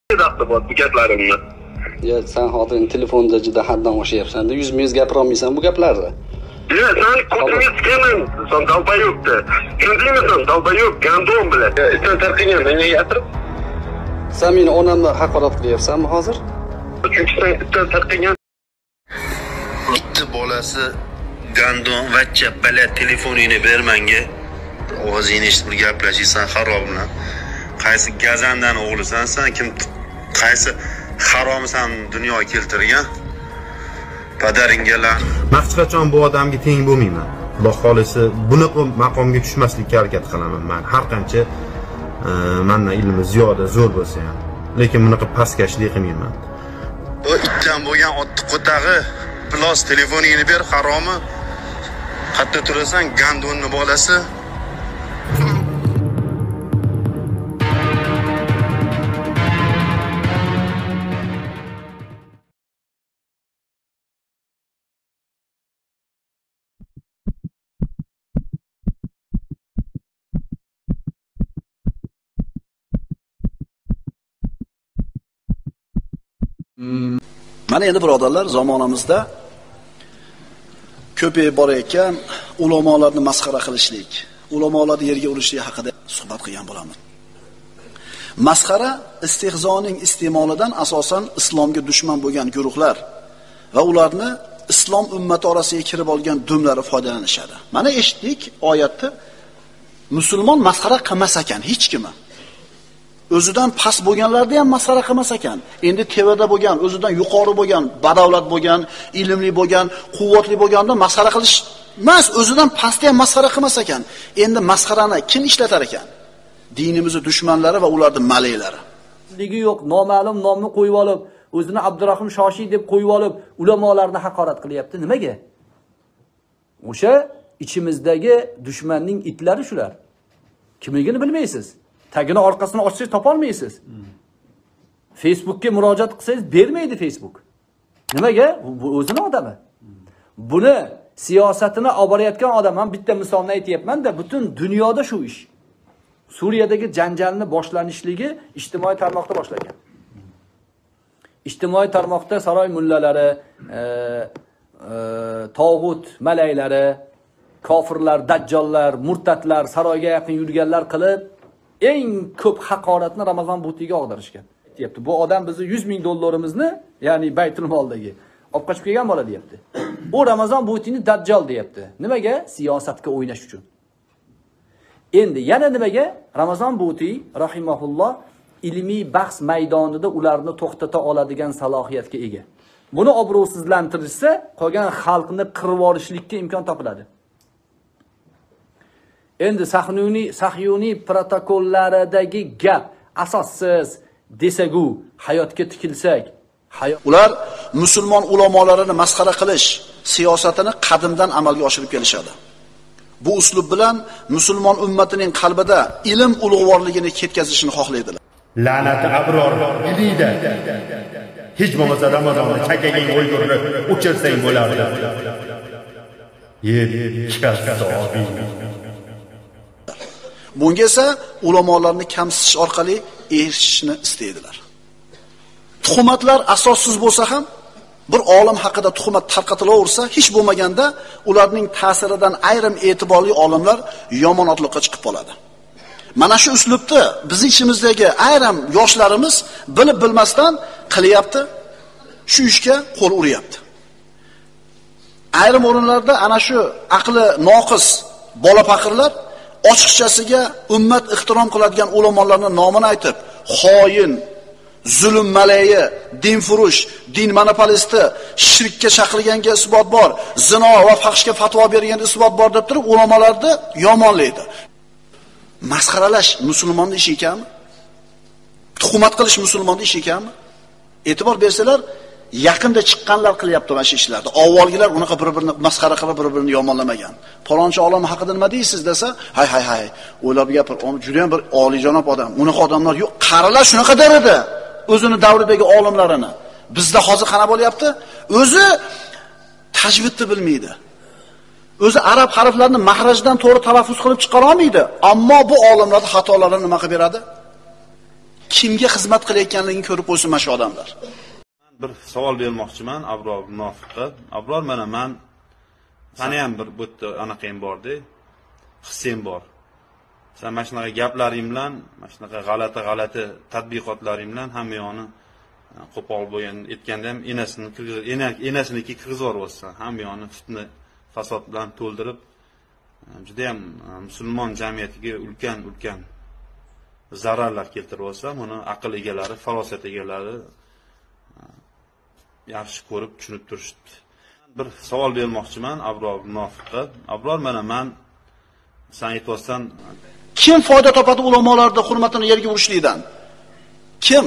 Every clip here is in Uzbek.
bor bu gaplarimni. Ya sen hozir telefonda juda haddan oshyapsan-da, yuz-muz gapira olmaysan bu gaplarni. Ya sen ko'zimga tikaman, sen dalba yo'qdi. Tushundingmi, dalba yo'q, gandon bilan. Itdan tarqingan, menga gapirib. Sen meni onamni haqorat qilyapsanmi hozir? Chunki sen itdan tarqingan. Bitta bolasi gandon vachcha bala telefoningni ber menga. Ovozingni eshitib gaplashaysan xarob bilan. Qaysi gazandan o'g'lisan sen, kim qaysi haromsan dunyoga keltirgan? Padaringgalar. Hech qachon bu odamga teng bo'lmayman. Xudo xolisi bunaqa maqomga tushmaslikka harakat qilaman men. Har qancha mendan ilmi ziyoda zo'r bo'lsa ham, lekin bunaqa pastkashlik qilmayman. O itdan bo'lgan otni qo'tag'i, plus telefoningni ber, haromi? Qayerda turasan, gandonni bolasi? Mana endi birodarlar, zamonamizda ko'payib borayotgan ulamolarni masxara qilishlik, ulamolarni yerga urishlik haqida suhbat qilgan bo'laman. Masxara istehzoning iste'molidan asosan islomga dushman bo'lgan guruhlar va ularni islom ummati orasiga kirib olgan dumlari foydalanishadi. Mana eshitdik oyatda, musulmon masxara qilmas ekan hech kimi. O'zidan past bo'lganlarni ham masxara qilmas ekan. Endi tevada bo'lgan, o'zidan yuqori bo'lgan, badavlat bo'lgan, ilmli bo'lgan, quvvatli bo'lganda masxara qilish emas, o'zidan pastni ham masxara qilmas ekan. Endi masxarani kim ishlatar ekan? Dinimizning dushmanlari va ularning maleklari. Ligi yo'q, noma'lum nomni qo'yib olib, o'zini Abdurahim Shoshiy deb qo'yib olib, ulamolarni haqorat qilyapti. Nimaga? O'sha ichimizdagi dushmanning itlari shular. Kimligini bilmaysiz. Tagini orqasini ochsangiz topa olmaysiz. Facebookga murojaat qilsangiz bermaydi Facebook. Nimaga? Bu o'zining odami. Buni siyosatini olib borayotgan odam, ham bitta misolni aytayapman-da, butun dunyoda shu ish. Suriyadagi janjalni boshlanishligi ijtimoiy tarmoqda boshlangan. Ijtimoiy tarmoqda saroy mullalari, tog'ut malaylari, kofirlar, dajjollar, murtadlar, saroyga yaqin yurganlar qilib eng ko'p haqoratni Ramazon butiga og'dirishgan. Deyapti. Bu odam bizni 100 ming dollarimizni, ya'ni Baytul Moldagi olib qochib kelgan bola deyapti. U Ramazon butini dajjal deyapti. Nimaga? Siyosatga o'ynash uchun. Endi yana nimaga? Ramazon buti rahimahulloh ilmiy bahs maydonida ularni to'xtata oladigan salohiyatga ega. Buni obro'sizlantirishsa, qolgan xalqni qirib olishlikka imkon topiladi. Endi sahyuniy protokollaridagi gap asossiz desagu, hayotga tikilsak, ular musulmon ulamolarini masxara qilish siyosatini qadimdan amalga oshirib kelishadi. Bu uslub bilan musulmon ummatining qalbida ilm ulug'vorligini ketkazishni xohlaydilar. La'nati abror dilida. Hech bo'lmasa Ramazonni chakagang o'lgurni o'chirsang bo'lardi. Bunga esa ulamolarni kamsitish orqali erishishni istaydilar. Tuhmatlar asossiz bo'lsa ham, bir olim haqida tuhmat tarqatilaversa, hech bo'lmaganda ularning ta'siridan ayrim e'tiborli olimlar yomon otliqqa chiqib qoladi. Mana shu uslubda bizning ishimizdagi ayrim yoshlarimiz bilib bilmasdan qilyapti, shu ishga qo'l uryapti. Ayrim o'rinlarda ana shu aqli noqis bola faqirlar ochiqchasiga ummat ehtirom qiladigan ulamolarning nomini aytib, xoin, zulm malayi, dinfurush, din monopolisti, shirkka chaqirganga isbot bor, zino va fahshga fatvo bergan isbot bor deb turib ulamolarni yomonlaydi. Masxaralash musulmonning ishi ekanmi? Tuhmat qilish musulmonning ishi ekanmi? E'tibor bersalar, yaqinda chiqqanlar qilyapti mana shu ishlarni. Avvalgilar unaqa bir-birini masxara qilib, bir-birini yomonlamagan. Falonchi olim haqida nima deysiz desa, hay, o'ylab gapir. U juda ham bir oliyjanob odam. Unaqa odamlar yo'q. Qarilar shunaqa darajada o'zini davridagi olimlarini. Bizda hozir qana bo'lyapti? O'zi tajvidni bilmaydi. O'zi arab harflarini mahrajdan to'g'ri talaffuz qilib chiqara olmaydi. Ammo bu olimlar xatolarini nima qilib beradi? kimga xizmat qilayotganligini ko'rib qo'ysin mana shu odamlar. Bir savol bermoqchiman Abror Munofiqqa. Abror, mana men sani ham bir bu yerda anaqang bor-da, hissing bor. Sen mana shunaqa gaplaring bilan, mana shunaqa g'alati tadbiqotlaring bilan hamma yo'qni qo'pol bo'lgan aytganda ham enasiniki kirgizib yuborsan. Hamma yo'qni fitna fasod bilan to'ldirib, juda ham musulmon jamiyatiga ulkan zararlar keltiryapsan. Buni aql egalari, farosat egalari yaxshi ko'rib, tushunib turishdi. Bir savol bermoqchiman Abror Munofiqqa. Abror, mana men sen aytayotsan, kim foyda topadi ulamolarning hurmatini yerga urishlikdan? Kim?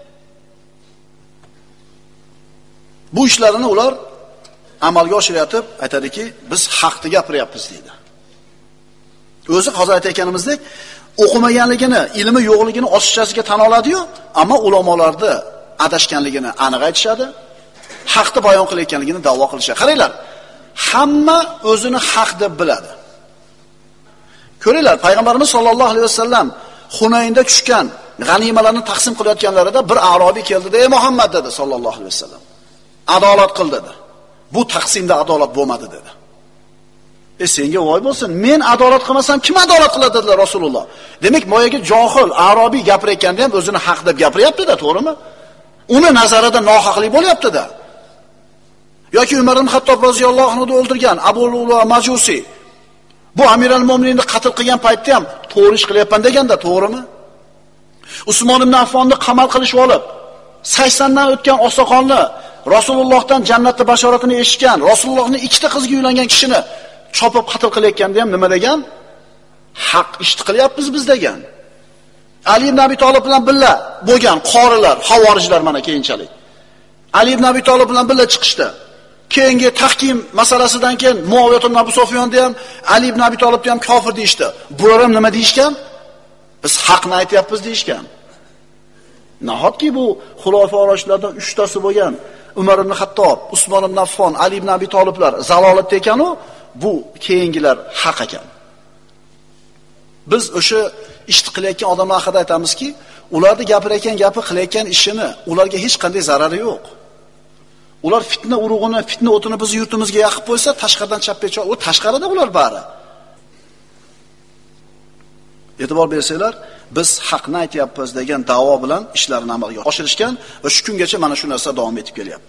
Bu ishlarini ular amalga oshiryapti, aytadiki, biz haqni gapiryapmiz deydi. O'zi hozir aytayotganimizdek, o'qimaganligini, ilmi yo'qligini ochiqchasiga tan oladi-yu, ammo ulamolarni adashganligini aniq aytishadi, haqni bayon qilayotganligini da'vo qilishadi. Qaranglar, hamma o'zini haq deb biladi. Ko'ringlar, payg'ambarimiz sollallohu alayhi vasallam Hunaynda tushgan g'animalarni taqsim qilayotganlarida bir arobiy keldi-da, "Ey Muhammad" dedi sollallohu alayhi vasallam. "Adolat qil" dedi. "Bu taqsimda adolat bo'lmadi" dedi. Senga voy bo'lsin, men adolat qilmasam kim adolat qiladi dedilar Rasululloh. Demak, moyaga johil, arobiy gapirayotganda ham o'zini haq deb gapiryapti-da, to'g'rimi? Uni nazarida nohaqlik bo'lyapti-da. Yoki Umar ibn Xattob roziyallohu anhu o'ldirgan Abu Lula Majusi bu Amir al-Mo'mininni qatl qilgan paytda ham to'g'ri ish qilyapman deganda, to'g'rimi? Usmon ibn Affonni qamal qilishib olib, 80 dan o'tgan oqsoqolni, Rasulullohdan jannatning bashoratini eshitgan, Rasulullohning ikkita qizga uylangan kishini chopib qatl qilayotganda ham nima degan? Haq ishni qilyapmiz biz degan. Ali ibn Abi Talib bilan birga bo'lgan qorilar, havorijlar mana keyinchalik. Ali ibn Abi Talib bilan birga chiqishdi. Keyingi tahkim masalasidan keyin Muaviya ibn Abu Sufyonni ham, Ali ibn Abi Talibni ham kofir deyishdi. Bular ham nima deyishgan? Biz haqni aytyapmiz deyishgan. Nahotki bu xulofa orashlardan 3 tasi bo'lgan Umar ibn Xattob, Usmon ibn Affon, Ali ibn Abi Taliblar zalolatda ekan-u, bu keyingilar haq ekan. Biz o'sha ishni qilayotgan odamlar haqida aytamizki, ularni gapirayotgan gapi, qilayotgan ishini ularga hech qanday zarari yo'q. Ular fitna urug'ini, fitna o'tini biz yurtimizga yaqib qo'ysa, tashqaridan chapga u tashqarida ular bari. E'tibor bersanglar, biz haqni aytyapmiz degan da'vo bilan ishlarini amalga oshirishgan va shu kungacha mana shu narsa davom etib kelyapti.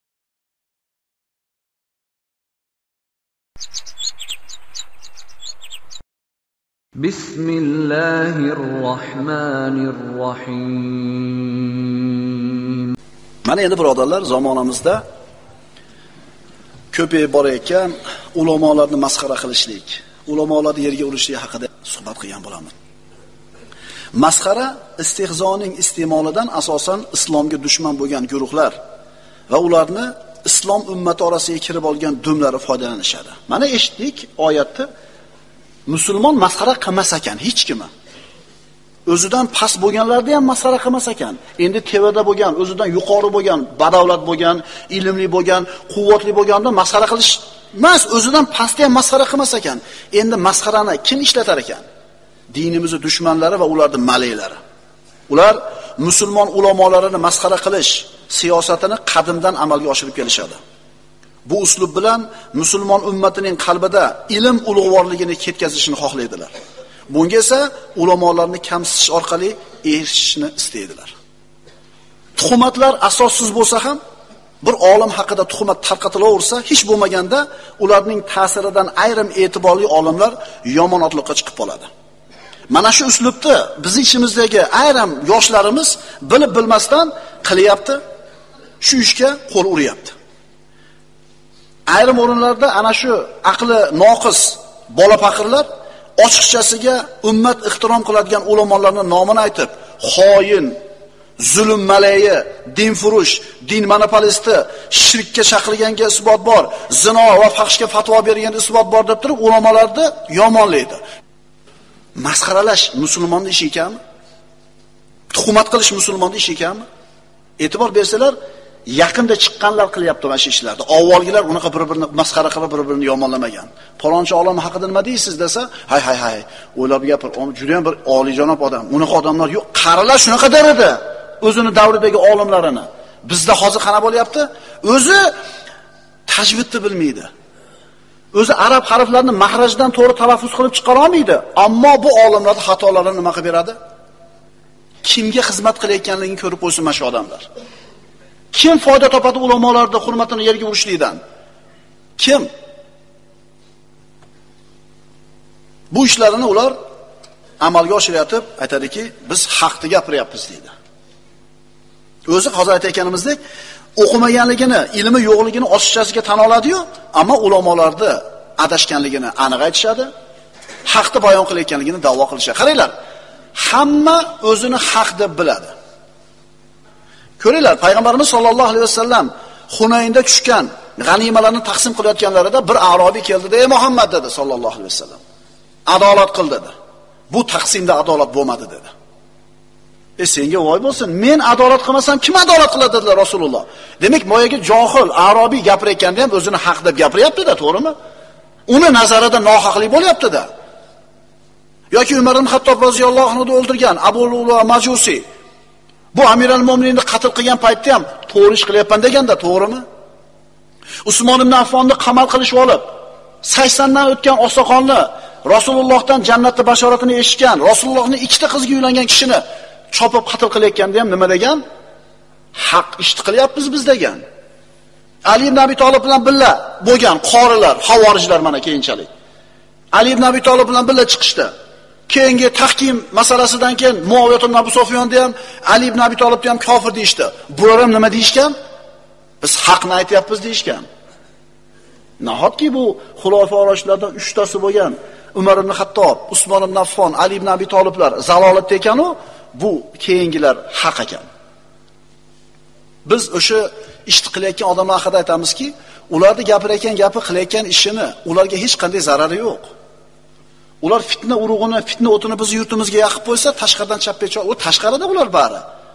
Bismillahirrohmanirrohim. Mana endi birodarlar, zamonamizda ko'payib borayotgan ulamolarni masxara qilishlik, ulamolarni yerga urishlik haqida suhbat qilgan bo'laman. Masxara istehzoning iste'molidan asosan islomga dushman bo'lgan guruhlar va ularni islom ummati orasiga kirib olgan dumlari foydalanishadi. Mana eshitdik oyatda, musulmon masxara qilmas ekan hech kimi. O'zidan past bo'lganlarni ham masxara qilmas ekan. Endi tevada bo'lgan, o'zidan yuqori bo'lgan, badavlat bo'lgan, ilmli bo'lgan, quvvatli bo'lganda masxara qilish emas, o'zidan pastga ham masxara qilmas ekan. Endi masxarani kim ishlatar ekan? Dinimizning dushmanlari va ularning malaklari. Ular musulmon ulamolarini masxara qilish siyosatini qadimdan amalga oshirib kelishadi. Bu uslub bilan musulmon ummatining qalbida ilm ulug'vorligini ketkazishni xohlaydilar. Bunga esa ulamolarni kamsitish orqali erishishni istaydilar. Tuhmatlar asossiz bo'lsa ham, bir olim haqida tuhmat tarqatilaversa, hech bo'lmaganda ularning ta'siridan ayrim e'tiborli olimlar yomon otliqqa chiqib qoladi. Mana shu uslubni bizning ishimizdagi ayrim yoshlarimiz bilib bilmasdan qilyapti, shu ishga qo'l uryapti. Ayrim o'rinlarda ana shu aqli noqis bola faqirlar ochiqchasiga ummat ehtirom qiladigan ulamolarning nomini aytib, xoin, zulm malayi, dinfurush, din monopolisti, shirkka chaqirganga isbot bor, zino va fahshga fatvo berganda isbot bor deb turib ulamolarni yomonlaydi. Masxaralash musulmonning ishi ekanmi? Tuhmat qilish musulmonning ishi ekanmi? E'tibor bersalar, yaqinda chiqqanlar qilyapti mana shu ishlarni. Avvalgilar unaqa bir-birini masxara qilib, bir-birini yomonlamagan. Falonchi olim haqida nima deysiz desa, hay, o'ylab gapir. U juda ham bir oliyjanob odam. Unaqa odamlar yo'q. Qarilar shunaqa darada o'zini davridagi olimlarini. Bizda hozir qana bo'lyapti? O'zi tajvidni bilmaydi. O'zi arab harflarini mahrajdan to'g'ri talaffuz qilib chiqara olmaydi. Ammo bu olimlarning xatolarini nima qilib beradi? Kimga xizmat qilayotganligini ko'rib qo'ysin mana shu odamlar. Kim foyda topadi ulamolarning hurmatini yerga urishlikdan? Kim? Bu ishlarini ular amalga oshirayotib aytadiki, biz haqni gapiryapmiz deydi. O'zi hozir aytayotganimizdek, o'qimaganligini, ilmi yo'qligini ochiqchasiga tan oladi-yu, ammo ulamolarning adashganligini aniq aytishadi, haqni bayon qilayotganligini da'vo qilishadi. Qaranglar, hamma o'zini haq deb biladi. Ko'ringlar, payg'ambarimiz sollallohu alayhi vasallam Hunaynda tushgan g'animalarni taqsim qilayotganlarida bir arobiy keldi-da, "Ey Muhammad" dedi sollallohu alayhi vasallam. "Adolat qil" dedi. "Bu taqsimda adolat bo'lmadi" dedi. Senga voy bo'lsin, men adolat qilmasam kim adolat qiladi dedilar Rasululloh. Demak, boyaga johil, arobiy gapirayotganda ham o'zini haq deb gapiryapti-da, to'g'rimi? Uni nazarida nohaqlik bo'lyapti-da. Yoki Umar ibn Xattob roziyallohu anhu o'ldirgan Abu Lula Majusi bu Amiral Mo'mininni qatl qilgan paytda ham to'g'ri ish qilyapman deganda, to'g'rimi? Usmon ibn Affonni qamal qilishib olib, 80 dan o'tgan oqsoqolni, Rasulullohdan jannatning bashoratini eshitgan, Rasulullohning ikkita qizga uylangan kishini chopib qatl qilayotganda ham nima degan? Haq ishni qilyapmiz biz degan. Ali ibn Abi Talib bilan birga bo'lgan qorilar, havorijlar mana keyinchalik. Ali ibn Abi Talib bilan birga chiqishdi. Keyingi tahkim masalasidan keyin Muaviya ibn Abu Sufyonni ham, Ali ibn Abi Talibni ham kofir deyshti. Bular ham nima deyishgan? Biz haqni aytyapmiz deyishgan. Nahotki bu xulofa orashlardan 3 tasi bo'lgan Umar ibn Xattob, Usmon ibn Affon, Ali ibn Abi Taliblar zalolatda ekan-u, bu keyingilar haq ekan. Biz o'sha ishni qilayotgan odamlar haqida aytamizki, ularni gapirayotgan gapi, qilayotgan ishini ularga hech qanday zarari yo'q. Ular fitna urug'ini, fitna o'tini biz yurtimizga yoqib qo'ysa, tashqaridan chapgacha, u tashqarida ular bari.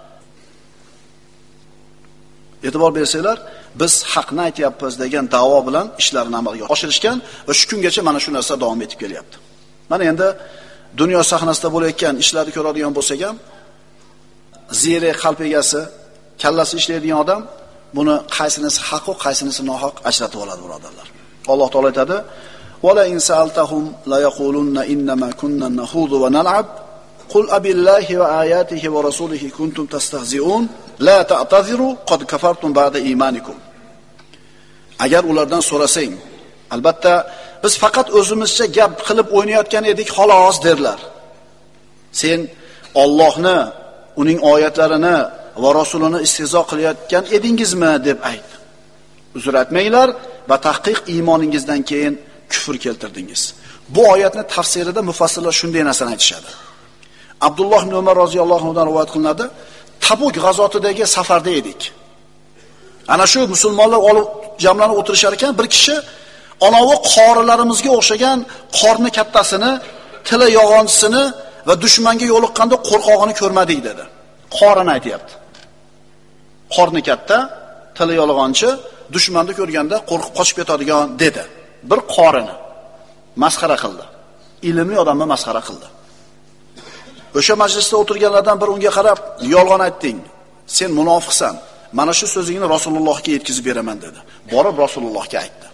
E'tibor bersanglar, biz haqni aytyapmiz degan da'vo bilan ishlarini amalga oshirishgan va shu kungacha mana shu narsa davom etib kelyapti. Mana endi dunyo sahnasida bo'layotgan ishlarni ko'radigan bo'lsak ham, ziyrak qalb egasi, kallasi ishlaydigan odam buni qaysinisi haq va qaysinisi nohaq ajratib oladi, birodarlar. Alloh taolo aytadi: "Va la in sa'altahum la yaqulunna innama kunna nahudu va nal'ab qul abillahi va ayatihi va rasulihi kuntum tastahzi'un la ta'taziru qad kafartum ba'da imanikum." Agar ulardan so'rasang, albatta biz faqat o'zimizcha gap qilib o'ynayotgan edik, xolos derlar. Sen Allohni, uning oyatlarini va rasulini istehzo qilayotgan edingizmi deb ayt. Uzr aytmanglar va tahqiq iymoningizdan keyin kufr keltirdingiz. Bu oyatni tafsirida mufassirlar shunday narsani aytishadi. Abdulloh ibn Umar roziyallohu anhu dan rivoyat qilinadi. Tabuk g'azotidagi safarda edik. Ana shu musulmonlar olib jamlanib o'tirishar ekan, bir kishi anavi qorilarimizga o'xshagan qorni kattasini, tili yog'onchisini va dushmanga yo'liqqanda qo'rqog'ini ko'rmadik dedi. Qorini aytayapti. Qorni katta, tili yolg'onchi, dushmanni ko'rganda qo'rqib qochib ketadigan dedi. Bir qorini masxara qildi. Ilmli odamni masxara qildi. O'sha majlisda o'tirganlardan bir unga qarab, "Yolg'on aytding. Sen munofiqsan. Mana shu so'zingni Rasulullohga yetkazib beraman" dedi. Borib Rasulullohga aytdi.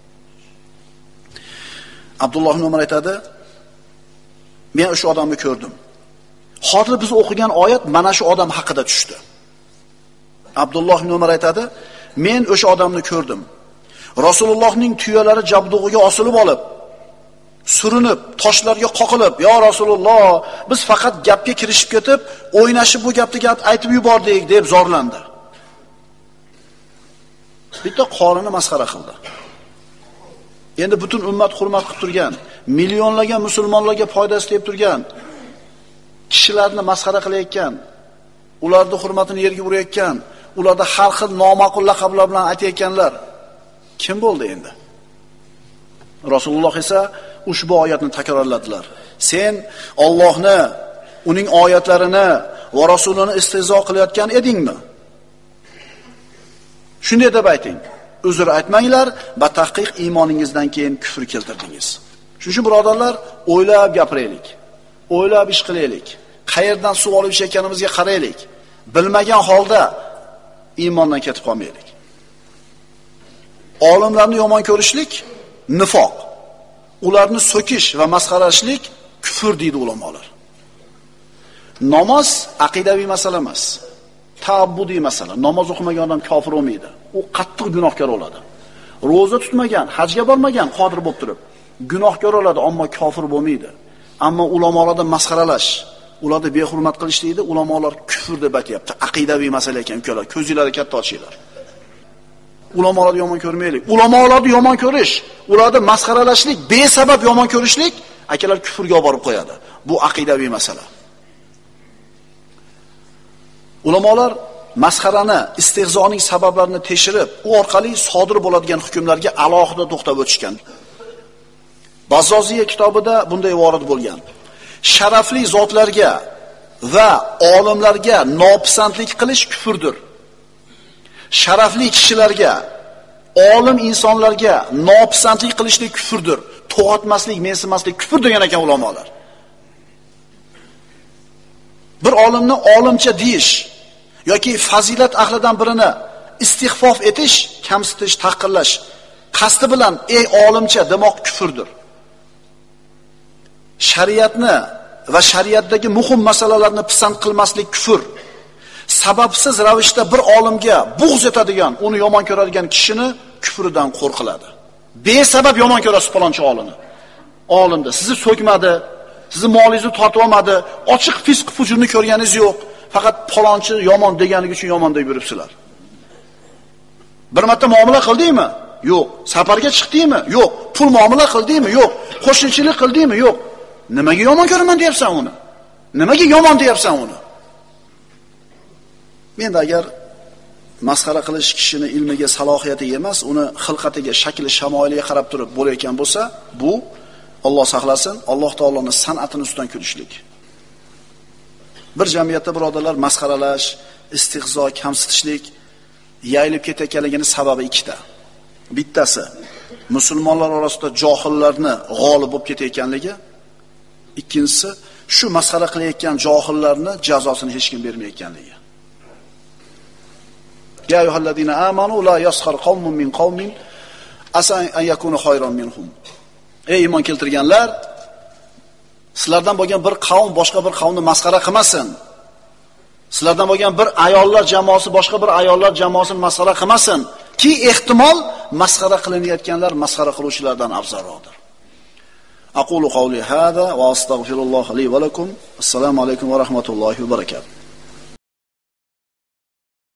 Abdulloh ibn Umar aytadi: "Men o'sha odamni ko'rdim. Hozir biz o'qigan oyat mana shu odam haqida tushdi." Abdulloh ibn Umar aytadi: "Men o'sha odamni ko'rdim. Rasulullohning tuyalari jabdug'iga osilib olib, surinib, toshlarga qoqilib, 'Ya Rasululloh, biz faqat gapga kirishib ketib, o'ynashib bu gapni aytib yubordik' deb zorlandi." Bitta qorini masxara qildi. Endi butun ummat hurmat qilib turgan, millionlagan musulmonlarga foydasi tegib turgan kishilarni masxara qilayotgan, ularning hurmatini yerga urayotgan, ularda har xil noma'qul laqablar bilan aytayotganlar kim bo'ldi endi? Rasululloh esa ushbu oyatni takrorladilar. Sen Allohni, uning oyatlarini va rasulini istehzo qilayotgan edingmi? Shunday deb ayting. Uzr aytmanglar, batahqiq iymoningizdan keyin kufr keltirdingiz. Shuning uchun birodarlar, o'ylab gapiraylik. O'ylab ish qilaylik. Qayerdan suv olib ichayotganimizga qaraylik. Bilmagan holda iymondan ketib qolmaylik. Olimlarni yomon ko'rishlik nifoq. Ularni so'kish va masxaralashlik kufr deydi ulamolar. Namoz aqidaviy masala emas. Ta'abbudiy masala. Namoz o'qimagan odam kofir bo'lmaydi. U qattiq gunohkor bo'ladi. Roza tutmagan, hajga bormagan, qodir bo'lib turib, gunohkor bo'ladi, ammo kofir bo'lmaydi. Ammo ulamolarda masxaralash, ularni behurmat qilish deydi, ulamolar kufr deb aytayapti. Aqidaviy masala ekan, ukalar, ko'zinglarni katta ochinglar. Ulamolarni yomon ko'rmaylik. Ulamolarni yomon ko'rish, ularni masxaralashlik, besabab yomon ko'rishlik akalar kufrga olib borib qo'yadi. Bu aqidaviy masala. Ulamolar masxarani, istehzoning sabablarini tekshirib, u orqali sodir bo'ladigan hukmlarga alohida to'xtab o'tishgan. Bazzoziya kitobida bunday vorid bo'lgan. Sharafli zotlarga va olimlarga nopisandlik qilish kufrdir. Sharafli kishilarga, olim insonlarga nopisandlik qilishlik kufrdir. To'g'atmaslik, mensimaslik kufr degan ekan ulamolar. Bir olimni olimcha deyish yoki fazilat ahlidan birini istihfof etish, kamsitish, tahqirlash qasdi bilan ey olimcha demoq kufrdir. Shariatni va shariatdagi muhim masalalarni pisand qilmaslik kufr. Sababsiz ravishda bir olimga bug'z etadigan, uni yomon ko'radigan kishini kufridan qo'rqiladi. Besabab yomon ko'rasiz falonchi olimni. Olimda sizni so'kmadi, sizni molingizni tortib olmadi, ochiq fisq fujurni ko'rganingiz yo'q. Faqat falonchi yomon deganligi uchun yomon deb yuribsizlar. Bir marta muomala qildingmi? Yo'q. Safarga chiqdingmi? Yo'q. Pul muomala qildingmi? Yo'q. Qo'shnichilik qildingmi? Yo'q. Nimaga yomon ko'raman deyapsan uni? Nimaga yomon deyapsan uni? Menda agar masxara qilish kishini ilmiga, salohiyatiga emas, uni xilqatiga, shakli, shamoiliga qarab turib bo'layotgan bo'lsa, bu Alloh saqlasin, Alloh taoloning san'atini ustidan kulishlik. Bir jamiyatda birodarlar masxaralash, istihzo, kamsitishlik yayilib ketayotganligini sababi ikkita. Bittasi musulmonlar orasida johillarni g'olib bo'lib ketayotganligi, ikkinchisi shu masxara qilayotgan johillarni jazosini hech kim bermayotganligi. Ya ayyuhallazina amanu la yaskhar qawmun min qawmin asa an yakunu khayran minhum. Ey iymon keltirganlar, sizlardan bo'lgan bir qavm boshqa bir qavmni masxara qilmasin. Sizlardan bo'lgan bir ayollar jamoasi boshqa bir ayollar jamoasini masxara qilmasin, ki ehtimol masxara qilinayotganlar masxara qiluvchilardan afzalroqdir. Aqulu qawli hada va astaghfirulloh li va lakum. Assalomu alaykum va rahmatullohi va barakatuh.